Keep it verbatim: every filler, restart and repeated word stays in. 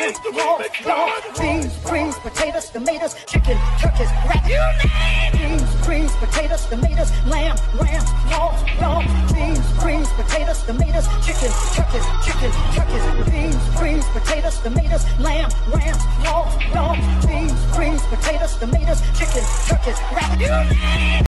lamb, raw, dog, beans, greens, potatoes, tomatoes, chicken, turkeys, rat, you name it. Beans, greens, potatoes, tomatoes, lamb, ram, raw, dog, beans, greens, potatoes, tomatoes, chicken, turkeys, chicken, turkeys, beans, greens, potatoes, tomatoes, lamb, ram, raw, dog, beans, greens, potatoes, tomatoes, chicken, turkeys, rat, you name it.